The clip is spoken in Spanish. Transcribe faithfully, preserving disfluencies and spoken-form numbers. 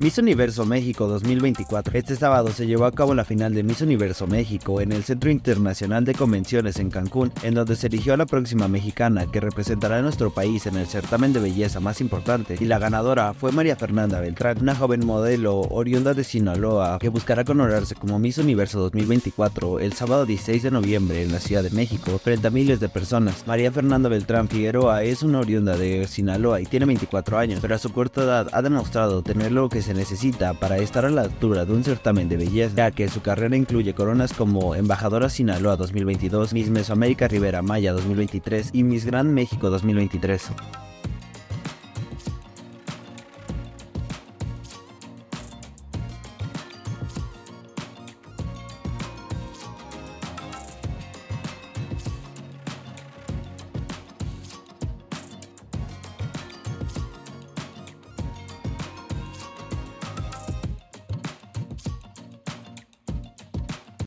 Miss Universo México dos mil veinticuatro. Este sábado se llevó a cabo la final de Miss Universo México en el Centro Internacional de Convenciones en Cancún, en donde se eligió a la próxima mexicana que representará a nuestro país en el certamen de belleza más importante, y la ganadora fue María Fernanda Beltrán, una joven modelo oriunda de Sinaloa que buscará coronarse como Miss Universo dos mil veinticuatro el sábado dieciséis de noviembre en la Ciudad de México frente a miles de personas. María Fernanda Beltrán Figueroa es una oriunda de Sinaloa y tiene veinticuatro años, pero a su corta edad ha demostrado tener lo que se necesita para estar a la altura de un certamen de belleza, ya que su carrera incluye coronas como Embajadora Sinaloa dos mil veintidós, Miss Mesoamérica Rivera Maya dos mil veintitrés y Miss Gran México dos mil veintitrés.